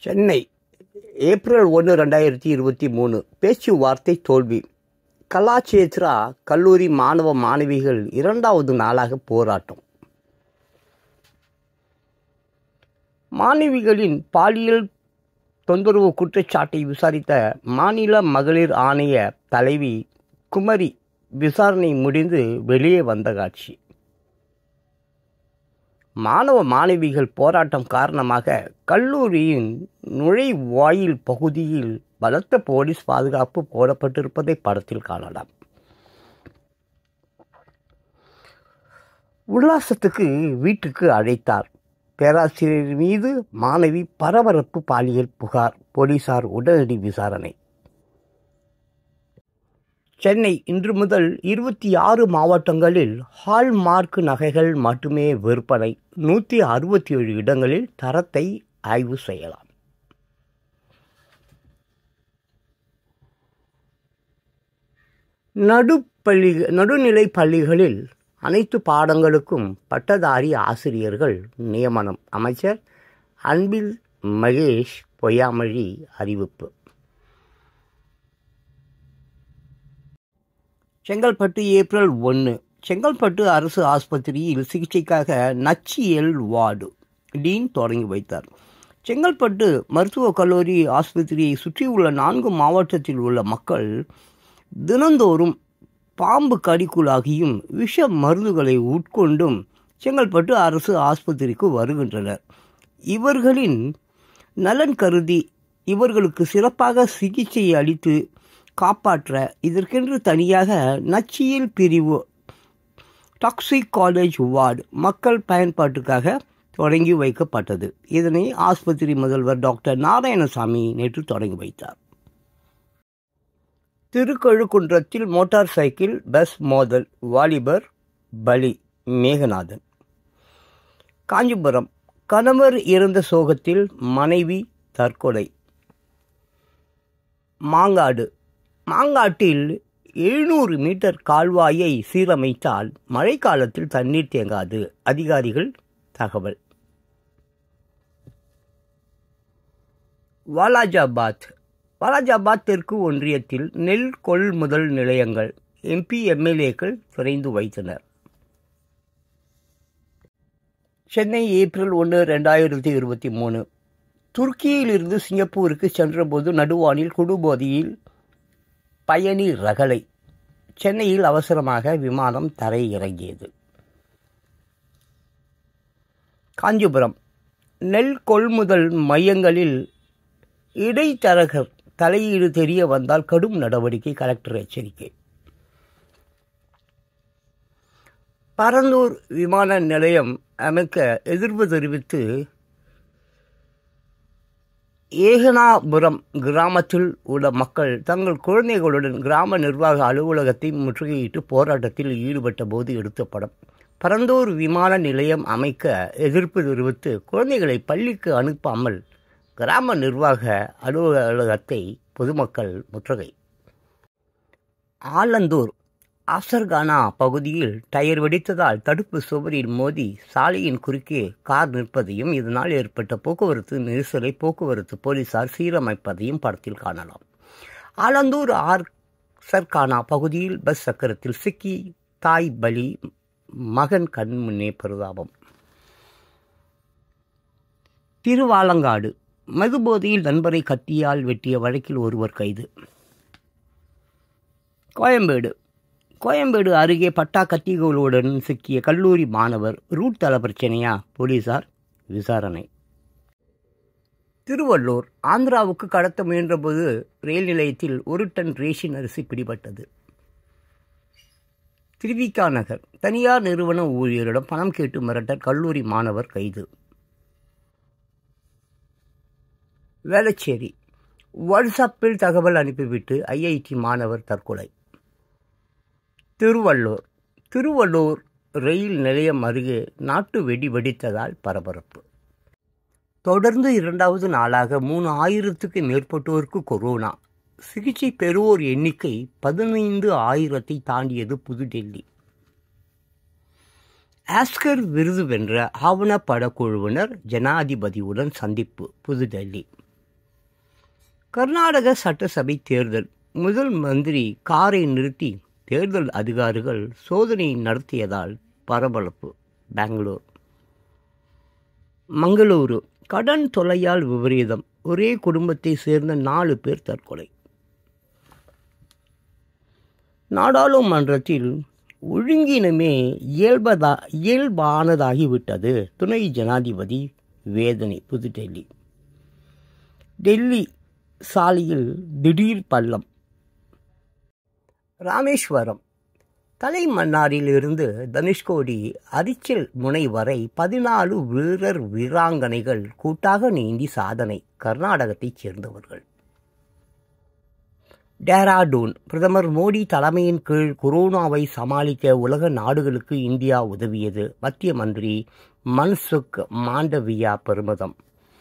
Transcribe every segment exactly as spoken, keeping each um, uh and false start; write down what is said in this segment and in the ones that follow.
Chennai April ஒன்று ரெண்டாயிரத்தி இருபத்தி மூணு பேச்சுவார்த்தை தோல்வி. கலாச்சேத்ரா கல்லூரி மாணவ மாணவிகள் இரண்டாவது நாளாக போராட்டம். மாணவிகளின் பாலியல் தொந்தரவு குற்றச்சாட்டை விசாரித்த மாநில மகளிர் ஆணைய தலைவி குமரி விசாரணை முடிந்து வெளியே வந்த காட்சி. மாணவ மாணவிகள் போராட்டம் காரணமாக கல்லூரியின் நுழைவாயில் பகுதியில் பலத்த போலீஸ் பாதுகாப்பு போடப்பட்டிருப்பதை படத்தில் காணலாம். உல்லாசத்துக்கு வீட்டுக்கு அழைத்தார். பேராசிரியர் மீது மாணவி பரபரப்பு பாலியல் புகார். போலீசார் உடனடி விசாரணை. சென்னை இன்று முதல் இருபத்தி ஆறு மாவட்டங்களில் ஹால்மார்க் நகைகள் மட்டுமே விற்பனை. நூற்றி அறுபத்தி ஏழு இடங்களில் தரத்தை ஆய்வு செய்யலாம். நடுப்பள்ளி நடுநிலை பள்ளிகளில் அனைத்து பாடங்களுக்கும் பட்டதாரி ஆசிரியர்கள் நியமனம். அமைச்சர் அன்பில் மகேஷ் பொய்யாமொழி அறிவிப்பு. செங்கல்பட்டு ஏப்ரல் ஒன்று. செங்கல்பட்டு அரசு ஆஸ்பத்திரியில் சிகிச்சைக்காக நச்சியல் வார்டு டீன் தொடங்கி வைத்தார். செங்கல்பட்டு மருத்துவக் கல்லூரி ஆஸ்பத்திரியை சுற்றியுள்ள நான்கு மாவட்டத்தில் உள்ள மக்கள் தினந்தோறும் பாம்பு கடிக்குள்ளாகியும் விஷ மருந்துகளை உட்கொண்டும் செங்கல்பட்டு அரசு ஆஸ்பத்திரிக்கு வருகின்றனர். இவர்களின் நலன் கருதி இவர்களுக்கு சிறப்பாக சிகிச்சை அளித்து காப்பாற்ற இதற்கென்று தனியாக நச்சியல் பிரிவு டாக்ஸிகாலஜி வார்டு மக்கள் பயன்பாட்டுக்காக தொடங்கி வைக்கப்பட்டது. இதனை ஆஸ்பத்திரி முதல்வர் டாக்டர் நாராயணசாமி நேற்று தொடங்கி வைத்தார். திருக்கழுக்குன்றத்தில் மோட்டார் சைக்கிள் பஸ் மோதல், வாலிபர் பலி. மேகநாதன். காஞ்சிபுரம் கணவர் இறந்த சோகத்தில் மனைவி தற்கொலை. மாங்காடு மாங்காட்டில் எழுநூறு மீட்டர் கால்வாயை சீரமைத்தால் மழைக்காலத்தில் தண்ணீர் தேங்காது. அதிகாரிகள் தகவல். வாலாஜாபாத் வாலாஜாபாத் தெற்கு ஒன்றியத்தில் நெல் கொள்முதல் நிலையங்கள் எம்பி எம்எல்ஏக்கள் திறந்து வைத்தனர். சென்னை ஏப்ரல் ஒன்று ரெண்டாயிரத்தி இருபத்தி மூணு. துருக்கியிலிருந்து சிங்கப்பூருக்கு சென்றபோது நடுவானில் குடுபோதையில் பயணி ரகளை. சென்னையில் அவசரமாக விமானம் தரை இறங்கியது. காஞ்சிபுரம் நெல் கொள்முதல் மையங்களில் இடைத்தரகர் தலையீடு தெரிய வந்தால் கடும் நடவடிக்கை. கலெக்டர் எச்சரிக்கை. பரந்தூர் விமான நிலையம் அமைக்க எதிர்ப்பு தெரிவித்து ஏகனாபுரம் கிராமத்தில் உள்ள மக்கள் தங்கள் குழந்தைகளுடன் கிராம நிர்வாக அலுவலகத்தை முற்றுகையிட்டு போராட்டத்தில் ஈடுபட்ட போது எடுத்த படம். பரந்தூர் விமான நிலையம் அமைக்க எதிர்ப்பு தெரிவித்து குழந்தைகளை பள்ளிக்கு அனுப்பாமல் கிராம நிர்வாக அலுவலகத்தை பொதுமக்கள் முற்றுகை. ஆலந்தூர் ஆசர்கானா பகுதியில் டயர் வெடித்ததால் தடுப்பு சுவரில் மோதி சாலையின் குறுக்கே கார் நிற்பதையும் இதனால் ஏற்பட்ட போக்குவரத்து நெரிசலை போக்குவரத்து போலீசார் சீரமைப்பதையும் படத்தில் காணலாம். ஆலந்தூர் ஆசர்கானா பகுதியில் பஸ் சக்கரத்தில் சிக்கி தாய் பலி, மகன் கண்முன்னே பரிதாபம். திருவாலங்காடு மதுபோதையில் நண்பரை கத்தியால் வெட்டிய வழக்கில் ஒருவர் கைது. கோயம்பேடு கோயம்பேடு அருகே பட்டா கத்திகளுடன் சிக்கிய கல்லூரி மாணவர். ரூட் தள பிரச்சனையா? போலீசார் விசாரணை. திருவள்ளூர் ஆந்திராவுக்கு கடத்த முயன்றபோது ரயில் நிலையத்தில் ஒரு டன் ரேஷன் அரிசி பிடிபட்டது. திருவிகா நகர் தனியார் நிறுவன ஊழியரிடம் பணம் கேட்டு மிரட்ட கல்லூரி மாணவர் கைது. வேளச்சேரி வாட்ஸ்அப்பில் தகவல் அனுப்பிவிட்டு ஐஐடி மாணவர் தற்கொலை. திருவள்ளூர் திருவள்ளூர் ரயில் நிலையம் அருகே நாட்டு வெடி வெடித்ததால் பரபரப்பு. தொடர்ந்து இரண்டாவது நாளாக மூணு ஆயிரத்துக்கு மேற்பட்டோருக்கு கொரோனா. சிகிச்சை பெறுவோர் எண்ணிக்கை பதினைந்து ஆயிரத்தை தாண்டியது புதுடெல்லி. ஆஸ்கர் விருது வென்ற ஆவணப்படக்குழுவினர் ஜனாதிபதியுடன் சந்திப்பு புதுடெல்லி. கர்நாடக சட்டசபை தேர்தல். முதல் மந்திரி காரை நிறுத்தி தேர்தல் அதிகாரிகள் சோதனை நடத்தியதால் பரபரப்பு. பெங்களூர். மங்களூரு. கடன் தொல்லையால் விபரீதம். ஒரே குடும்பத்தை சேர்ந்த நாலு பேர் தற்கொலை. நாடாளுமன்றத்தில் ஒழுங்கினமே இயல்பதா இயல்பானதாகிவிட்டது. துணை ஜனாதிபதி வேதனை. புதுடெல்லி. டெல்லி சாலையில் திடீர் பள்ளம். ராமேஸ்வரம். தலைமன்னாரில் இருந்து தனுஷ்கோடி அரிச்சல் முனை வரை பதினாலு வீரர் வீராங்கனைகள் கூட்டாக நீந்தி சாதனை. கர்நாடகத்தைச் சேர்ந்தவர்கள். டேராடூன். பிரதமர் மோடி தலைமையின் கீழ் கொரோனாவை சமாளிக்க உலக நாடுகளுக்கு இந்தியா உதவியது. மத்திய மந்திரி மன்சுக் மாண்டவியா பெருமிதம்.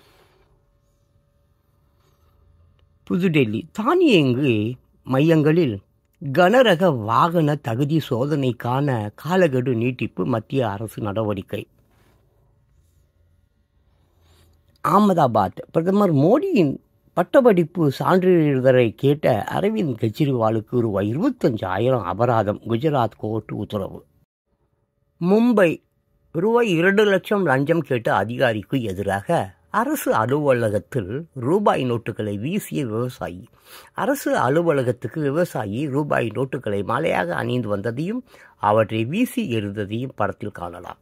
புதுடெல்லி. தானியங்கி மையங்களில் கனரக வாகன தகுதி சோதனைக்கான காலக்கெடு நீட்டிப்பு. மத்திய அரசு நடவடிக்கை. அகமதாபாத். பிரதமர் மோடியின் பட்டப்படிப்பு சான்றிதழை கேட்ட அரவிந்த் கெஜ்ரிவாலுக்கு ரூபாய் இருபத்தஞ்சாயிரம் அபராதம். குஜராத் கோர்ட் உத்தரவு. மும்பை. ரூபாய் இரண்டு லட்சம் லஞ்சம் கேட்ட அதிகாரிக்கு எதிராக அரசு அலுவலகத்தில் ரூபாய் நோட்டுகளை வீசிய விவசாயி. அரசு அலுவலகத்துக்கு விவசாயி ரூபாய் நோட்டுகளை மாலையாக அணிந்து வந்ததையும் அவற்றை வீசி எறிந்ததையும் படத்தில் காணலாம்.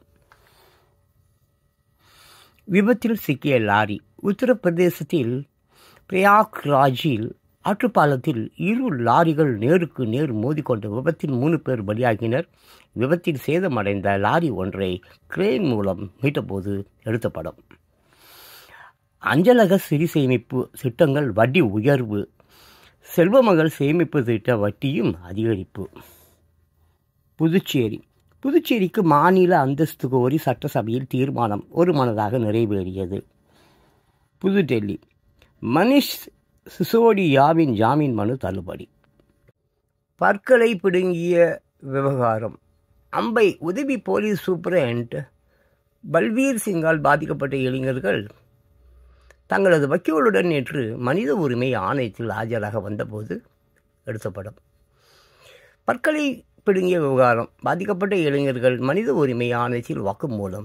விபத்தில் சிக்கிய லாரி. உத்தரப்பிரதேசத்தில் பிரயாக்ராஜில் ஆற்றுப்பாலத்தில் இரு லாரிகள் நேருக்கு நேர் மோதிக்கொண்ட விபத்தில் மூணு பேர் பலியாகினர். விபத்தில் சேதமடைந்த லாரி ஒன்றை கிரேன் மூலம் மீட்டபோது எடுத்த படம். அஞ்சலக சிறு சேமிப்பு திட்டங்கள் வட்டி உயர்வு. செல்வமகள் சேமிப்பு திட்ட வட்டியும் அதிகரிப்பு. புதுச்சேரி. புதுச்சேரிக்கு மாநில அந்தஸ்து கோரி சட்டசபையில் தீர்மானம் ஒரு மனதாக நிறைவேறியது. புதுடெல்லி. மனிஷ் சிசோடியாவின் ஜாமீன் மனு தள்ளுபடி. பற்களை பிடுங்கிய விவகாரம். அம்பை உதவி போலீஸ் சூப்பரண்ட் பல்வீர் சிங்கால் பாதிக்கப்பட்ட இளைஞர்கள் தங்களது வக்கீலுடன் நேற்று மனித உரிமை ஆணையத்தில் ஆஜராக வந்தபோது எடுத்த படம். பற்களை பிடுங்கிய விவகாரம். பாதிக்கப்பட்ட இளைஞர்கள் மனித உரிமை ஆணையத்தில் வாக்குமூலம்.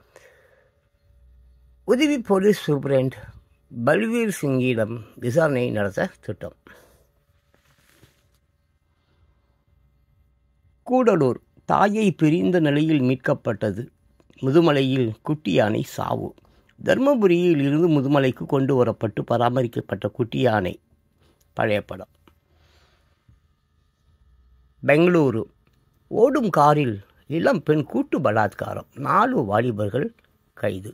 உதவி போலீஸ் சூப்பரண்ட் பல்வீர் சிங்கிடம் விசாரணை நடத்த திட்டம். கூடலூர். தாயை பிரிந்த நிலையில் மீட்கப்பட்டது. முதுமலையில் குட்டி யானை சாவு. தர்மபுரியில் இருந்து முதுமலைக்கு கொண்டு வரப்பட்டு பராமரிக்கப்பட்ட குட்டி யானை. பழைய படம். பெங்களூரு. ஓடும் காரில் இளம் பெண் கூட்டு பலாத்காரம். நாலு வாலிபர்கள் கைது.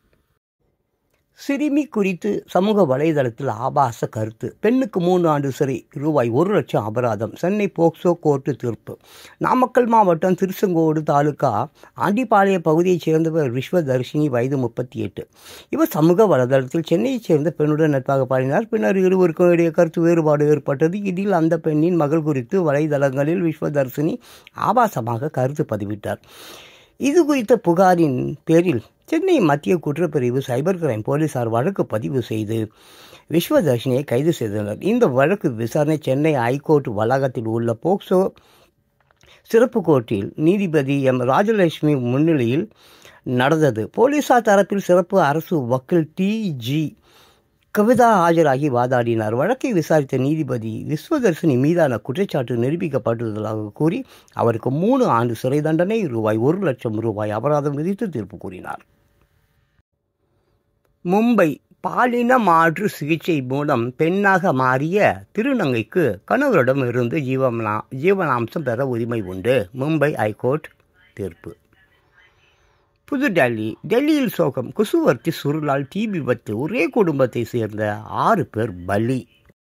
சிறுமி குறித்து சமூக வலைதளத்தில் ஆபாச கருத்து. பெண்ணுக்கு மூன்று ஆண்டு சிறை, ரூபாய் ஒரு லட்சம் அபராதம். சென்னை போக்சோ கோர்ட்டு தீர்ப்பு. நாமக்கல் மாவட்டம் திருச்செங்கோடு தாலுகா ஆண்டிப்பாளைய பகுதியைச் சேர்ந்தவர் விஸ்வதர்ஷினி, வயது முப்பத்தி எட்டு. இவர் சமூக வலைதளத்தில் சென்னையைச் சேர்ந்த பெண்ணுடன் நட்பாக பாடினார். பின்னர் இருவருக்கும் இடையே கருத்து வேறுபாடு ஏற்பட்டது. இதில் அந்த பெண்ணின் மகள் குறித்து வலைதளங்களில் விஸ்வதர்ஷினி ஆபாசமாக கருத்து பதிவிட்டார். இது குறித்த புகாரின் பேரில் சென்னை மத்திய குற்றப்பிரிவு சைபர் கிரைம் போலீசார் வழக்கு பதிவு செய்து விஸ்வதர்ஷினியை கைது செய்தனர். இந்த வழக்கு விசாரணை சென்னை ஐகோர்ட் வளாகத்தில் உள்ள போக்சோ சிறப்பு கோர்ட்டில் நீதிபதி எம் ராஜலட்சுமி முன்னிலையில் நடந்தது. போலீசார் தரப்பில் சிறப்பு அரசு வக்கீல் டி ஜி கவிதா ஆஜராகி வாதாடினார். வழக்கை விசாரித்த நீதிபதி விஸ்வதர்ஷினி மீதான குற்றச்சாட்டு நிரூபிக்கப்பட்டுள்ளதாக கூறி அவருக்கு மூணு ஆண்டு சிறை தண்டனை, ரூபாய் ஒரு லட்சம் ரூபாய் அபராதம் விதித்து தீர்ப்பு கூறினார். மும்பை. பாலின மாற்று சிகிச்சை மூலம் பெண்ணாக மாறிய திருநங்கைக்கு கணவரிடம் இருந்து ஜீவனா ஜீவனாம்சம் பெற உரிமை உண்டு. மும்பை ஐகோர்ட் தீர்ப்பு. புதுடெல்லி. டெல்லியில் சோகம். குசுவர்த்தி சுருளால் தீ விபத்து. ஒரே குடும்பத்தை சேர்ந்த ஆறு பேர் பலி.